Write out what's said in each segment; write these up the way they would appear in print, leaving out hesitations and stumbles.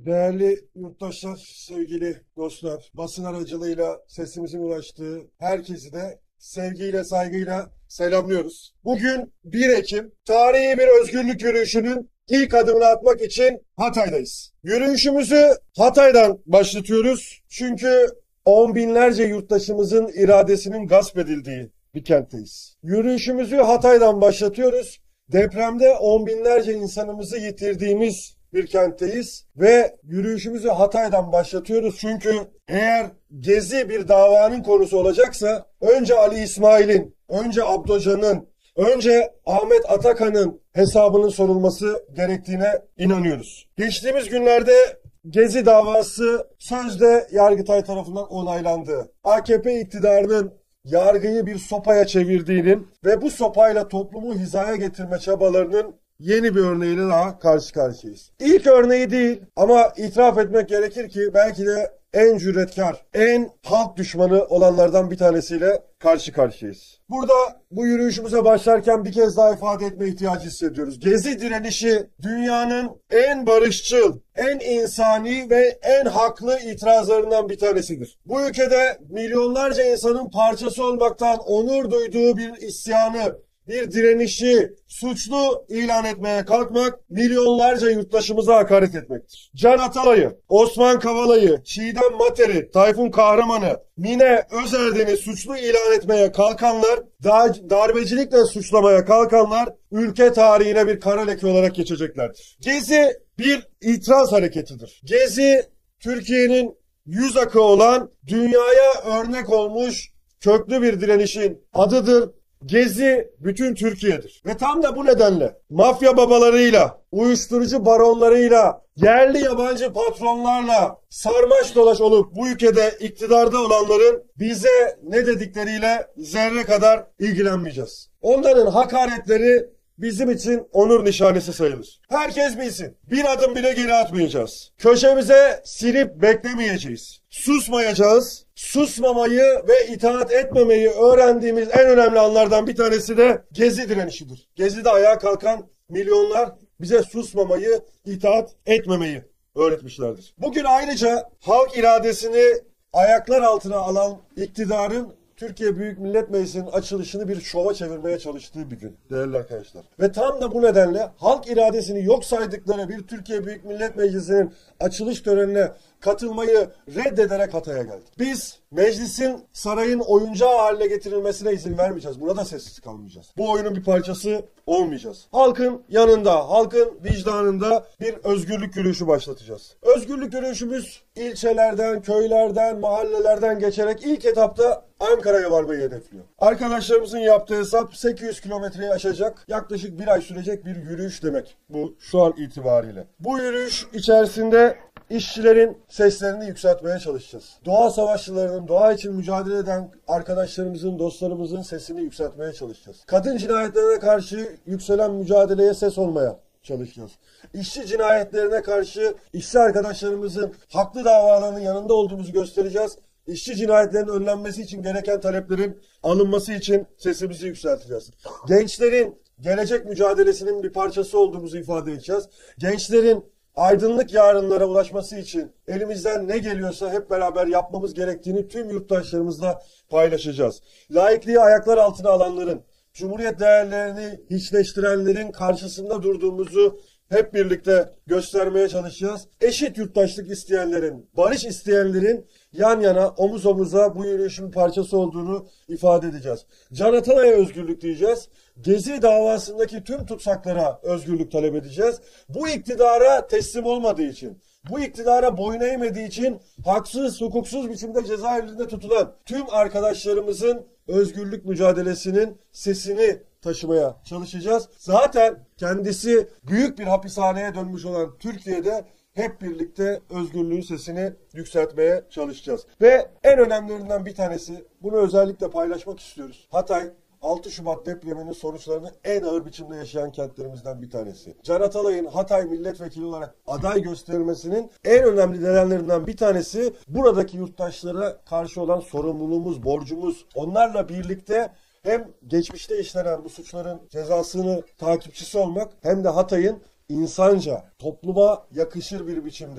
Değerli yurttaşlar, sevgili dostlar, basın aracılığıyla sesimizin ulaştığı herkesi de sevgiyle, saygıyla selamlıyoruz. Bugün 1 Ekim, tarihi bir özgürlük yürüyüşünün ilk adımını atmak için Hatay'dayız. Yürüyüşümüzü Hatay'dan başlatıyoruz. Çünkü on binlerce yurttaşımızın iradesinin gasp edildiği bir kentteyiz. Yürüyüşümüzü Hatay'dan başlatıyoruz. Depremde on binlerce insanımızı yitirdiğimiz bir kentteyiz ve yürüyüşümüzü Hatay'dan başlatıyoruz. Çünkü eğer Gezi bir davanın konusu olacaksa önce Ali İsmail'in, önce Abdocan'ın, önce Ahmet Atakan'ın hesabının sorulması gerektiğine inanıyoruz. Geçtiğimiz günlerde Gezi davası sözde Yargıtay tarafından onaylandı. AKP iktidarının yargıyı bir sopaya çevirdiğinin ve bu sopayla toplumu hizaya getirme çabalarının yeni bir örneğiyle daha karşı karşıyayız. İlk örneği değil ama itiraf etmek gerekir ki belki de en cüretkar, en halk düşmanı olanlardan bir tanesiyle karşı karşıyayız. Burada bu yürüyüşümüze başlarken bir kez daha ifade etme ihtiyacı hissediyoruz. Gezi direnişi dünyanın en barışçıl, en insani ve en haklı itirazlarından bir tanesidir. Bu ülkede milyonlarca insanın parçası olmaktan onur duyduğu bir isyanı, bir direnişi suçlu ilan etmeye kalkmak milyonlarca yurttaşımıza hakaret etmektir. Can Atalay'ı, Osman Kavala'yı, Çiğdem Mater'i, Tayfun Kahraman'ı, Mine Özerden'i suçlu ilan etmeye kalkanlar, darbecilikle suçlamaya kalkanlar ülke tarihine bir kara leke olarak geçeceklerdir. Gezi bir itiraz hareketidir. Gezi Türkiye'nin yüz akı olan, dünyaya örnek olmuş köklü bir direnişin adıdır. Gezi bütün Türkiye'dir. Ve tam da bu nedenle mafya babalarıyla, uyuşturucu baronlarıyla, yerli yabancı patronlarla sarmaş dolaş olup bu ülkede iktidarda olanların bize ne dedikleriyle zerre kadar ilgilenmeyeceğiz. Onların hakaretleri bizim için onur nişanesi sayılır. Herkes bilsin. Bir adım bile geri atmayacağız. Köşemize sinip beklemeyeceğiz. Susmayacağız. Susmamayı ve itaat etmemeyi öğrendiğimiz en önemli anlardan bir tanesi de Gezi direnişidir. Gezi'de ayağa kalkan milyonlar bize susmamayı, itaat etmemeyi öğretmişlerdir. Bugün ayrıca halk iradesini ayaklar altına alan iktidarın Türkiye Büyük Millet Meclisi'nin açılışını bir şova çevirmeye çalıştığı bir gün değerli arkadaşlar. Ve tam da bu nedenle halk iradesini yok saydıkları bir Türkiye Büyük Millet Meclisi'nin açılış törenine katılmayı reddederek Hatay'a geldi. Biz meclisin sarayın oyuncağı haline getirilmesine izin vermeyeceğiz. Buna da sessiz kalmayacağız. Bu oyunun bir parçası olmayacağız. Halkın yanında, halkın vicdanında bir özgürlük yürüyüşü başlatacağız. Özgürlük yürüyüşümüz ilçelerden, köylerden, mahallelerden geçerek ilk etapta Ankara'ya varmayı hedefliyor. Arkadaşlarımızın yaptığı hesap 800 kilometreyi aşacak, yaklaşık bir ay sürecek bir yürüyüş demek bu şu an itibariyle. Bu yürüyüş içerisinde İşçilerin seslerini yükseltmeye çalışacağız. Doğa savaşçılarının, doğa için mücadele eden arkadaşlarımızın, dostlarımızın sesini yükseltmeye çalışacağız. Kadın cinayetlerine karşı yükselen mücadeleye ses olmaya çalışacağız. İşçi cinayetlerine karşı işçi arkadaşlarımızın haklı davalarının yanında olduğumuzu göstereceğiz. İşçi cinayetlerinin önlenmesi için gereken taleplerin alınması için sesimizi yükselteceğiz. Gençlerin gelecek mücadelesinin bir parçası olduğumuzu ifade edeceğiz. Gençlerin aydınlık yarınlara ulaşması için elimizden ne geliyorsa hep beraber yapmamız gerektiğini tüm yurttaşlarımızla paylaşacağız. Laikliği ayaklar altına alanların, Cumhuriyet değerlerini hiçleştirenlerin karşısında durduğumuzu hep birlikte göstermeye çalışacağız. Eşit yurttaşlık isteyenlerin, barış isteyenlerin yan yana, omuz omuza bu yürüyüşün parçası olduğunu ifade edeceğiz. Can Atalay'a özgürlük diyeceğiz. Gezi davasındaki tüm tutsaklara özgürlük talep edeceğiz. Bu iktidara teslim olmadığı için, bu iktidara boyun eğmediği için haksız, hukuksuz biçimde cezaevlerinde tutulan tüm arkadaşlarımızın özgürlük mücadelesinin sesini taşımaya çalışacağız. Zaten kendisi büyük bir hapishaneye dönmüş olan Türkiye'de hep birlikte özgürlüğün sesini yükseltmeye çalışacağız. Ve en önemlilerinden bir tanesi, bunu özellikle paylaşmak istiyoruz. Hatay, 6 Şubat depreminin sonuçlarını en ağır biçimde yaşayan kentlerimizden bir tanesi. Can Atalay'ın Hatay milletvekili olarak aday gösterilmesinin en önemli nedenlerinden bir tanesi buradaki yurttaşlara karşı olan sorumluluğumuz, borcumuz. Onlarla birlikte hem geçmişte işlenen bu suçların cezasını takipçisi olmak hem de Hatay'ın insanca, topluma yakışır bir biçimde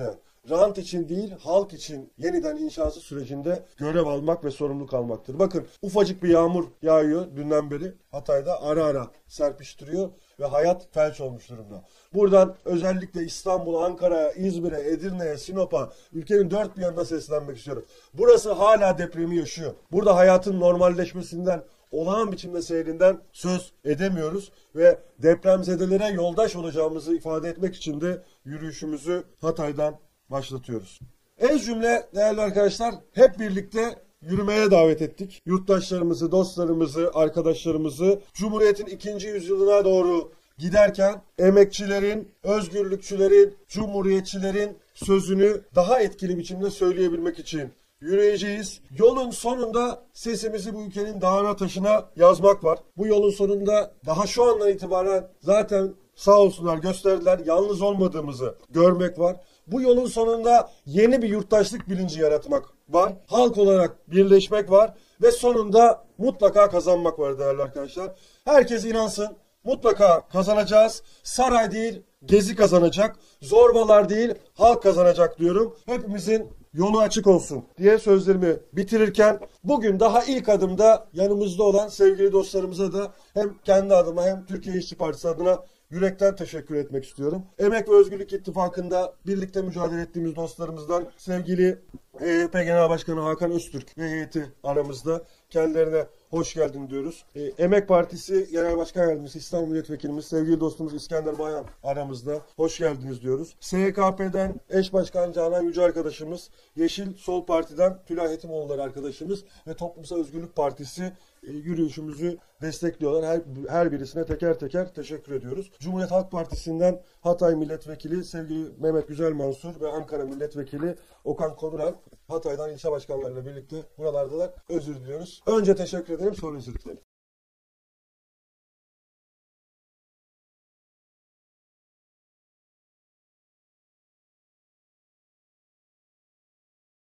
rant için değil, halk için yeniden inşası sürecinde görev almak ve sorumluluk almaktır. Bakın ufacık bir yağmur yağıyor dünden beri Hatay'da ara ara serpiştiriyor ve hayat felç olmuş durumda. Buradan özellikle İstanbul'a, Ankara'ya, İzmir'e, Edirne'ye, Sinop'a, ülkenin dört bir yanına seslenmek istiyorum. Burası hala depremi yaşıyor. Burada hayatın normalleşmesinden, olağan biçimde seyrinden söz edemiyoruz ve depremzedelere yoldaş olacağımızı ifade etmek için de yürüyüşümüzü Hatay'dan başlatıyoruz. Ez cümle değerli arkadaşlar, hep birlikte yürümeye davet ettik. Yurttaşlarımızı, dostlarımızı, arkadaşlarımızı Cumhuriyet'in 2. yüzyılına doğru giderken emekçilerin, özgürlükçülerin, cumhuriyetçilerin sözünü daha etkili biçimde söyleyebilmek için yürüyeceğiz. Yolun sonunda sesimizi bu ülkenin dağına taşına yazmak var. Bu yolun sonunda daha şu andan itibaren zaten sağ olsunlar gösterdiler, yalnız olmadığımızı görmek var. Bu yolun sonunda yeni bir yurttaşlık bilinci yaratmak var. Halk olarak birleşmek var ve sonunda mutlaka kazanmak var değerli arkadaşlar. Herkes inansın, mutlaka kazanacağız. Saray değil, Gezi kazanacak. Zorbalar değil, halk kazanacak diyorum. Hepimizin yolu açık olsun diye sözlerimi bitirirken bugün daha ilk adımda yanımızda olan sevgili dostlarımıza da hem kendi adıma hem Türkiye İşçi Partisi adına yürekten teşekkür etmek istiyorum. Emek ve Özgürlük İttifakı'nda birlikte mücadele ettiğimiz dostlarımızdan sevgili HDP Genel Başkanı Hakan Öztürk ve heyeti aramızda. Kendilerine hoş geldin diyoruz. Emek Partisi Genel Başkan Yardımcısı İstanbul Milletvekilimiz sevgili dostumuz İskender Bayan aramızda. Hoş geldiniz diyoruz. SHKP'den eş başkan Canan Yüce arkadaşımız, Yeşil Sol Parti'den Tülay Hetimoğulları arkadaşımız ve Toplumsal Özgürlük Partisi yürüyüşümüzü destekliyorlar. Her birisine teker teker teşekkür ediyoruz. Cumhuriyet Halk Partisi'nden Hatay Milletvekili sevgili Mehmet Güzel Mansur ve Ankara Milletvekili Okan Konuran Hatay'dan ilçe başkanlarıyla birlikte buralardalar. Özür diliyoruz. Önce teşekkür ederim, sonra özür dilerim.